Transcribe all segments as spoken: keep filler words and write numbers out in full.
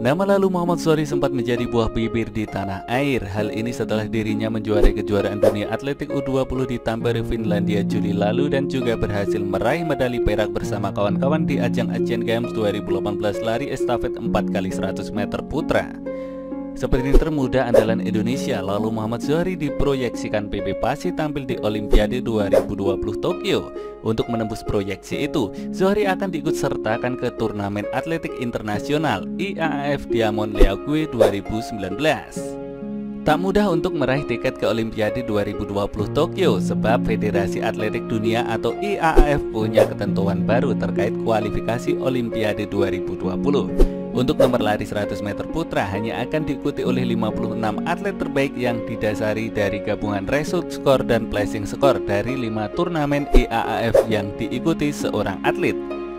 Nama lalu Muhammad Zohri sempat menjadi buah bibir di tanah air. Hal ini setelah dirinya menjuarai kejuaraan dunia atletik U dua puluh di Tampere, Finlandia Juli lalu dan juga berhasil meraih medali perak bersama kawan-kawan di ajang Asian Games dua ribu delapan belas lari estafet empat kali seratus meter putra. Sprinter muda andalan Indonesia lalu Muhammad Zohri diproyeksikan P B Pasi tampil di Olimpiade dua ribu dua puluh Tokyo. Untuk menembus proyeksi itu, Zohri akan diikutsertakan ke turnamen atletik internasional I A A F Diamond League dua ribu sembilan belas. Tak mudah untuk meraih tiket ke Olimpiade dua ribu dua puluh Tokyo sebab Federasi Atletik Dunia atau I A A F punya ketentuan baru terkait kualifikasi Olimpiade dua ribu dua puluh. Untuk nomor lari seratus meter putra hanya akan diikuti oleh lima puluh enam atlet terbaik yang didasari dari gabungan result score dan placing score dari lima turnamen I A A F yang diikuti seorang atlet.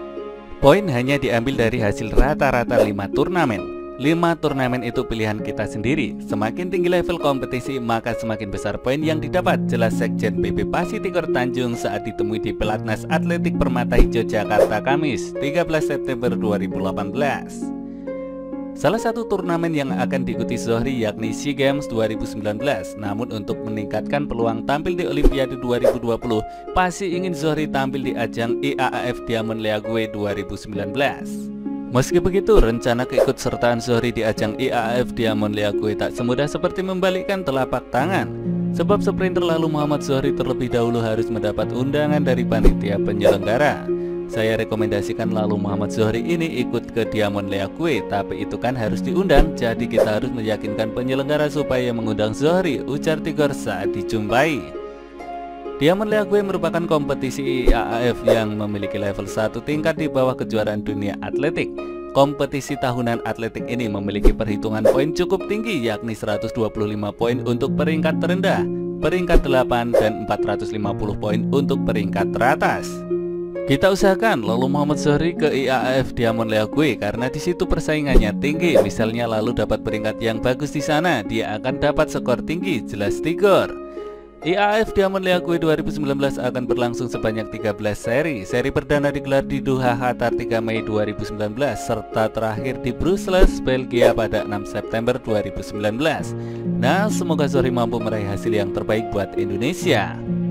Poin hanya diambil dari hasil rata-rata lima turnamen. lima turnamen itu pilihan kita sendiri. Semakin tinggi level kompetisi maka semakin besar poin yang didapat, jelas Sekjen P B Pasi Tigor Tanjung saat ditemui di Pelatnas Atletik Permata Hijau Jakarta Kamis tiga belas September dua ribu delapan belas. Salah satu turnamen yang akan diikuti Zohri yakni SEA Games dua ribu sembilan belas. Namun untuk meningkatkan peluang tampil di Olimpiade dua ribu dua puluh, Pasi ingin Zohri tampil di ajang I A A F Diamond League dua ribu sembilan belas. Meski begitu, rencana keikutsertaan Zohri di ajang I A A F Diamond League tak semudah seperti membalikkan telapak tangan. Sebab sprinter lalu Muhammad Zohri terlebih dahulu harus mendapat undangan dari panitia penyelenggara. Saya rekomendasikan lalu Muhammad Zohri ini ikut ke Diamond League, tapi itu kan harus diundang, jadi kita harus meyakinkan penyelenggara supaya mengundang Zohri, ujar Tigor saat dijumpai. Diamond League merupakan kompetisi I A A F yang memiliki level satu tingkat di bawah kejuaraan dunia atletik. Kompetisi tahunan atletik ini memiliki perhitungan poin cukup tinggi yakni seratus dua puluh lima poin untuk peringkat terendah, peringkat delapan dan empat ratus lima puluh poin untuk peringkat teratas. Kita usahakan lalu Muhammad Zohri ke I A A F Diamond League karena di situ persaingannya tinggi. Misalnya lalu dapat peringkat yang bagus di sana, dia akan dapat skor tinggi, jelas Tigor. I A A F Diamond League dua ribu sembilan belas akan berlangsung sebanyak tiga belas seri. Seri perdana digelar di Doha, Qatar tiga Mei dua ribu sembilan belas serta terakhir di Brussels, Belgia pada enam September dua ribu sembilan belas. Nah, semoga Zohri mampu meraih hasil yang terbaik buat Indonesia.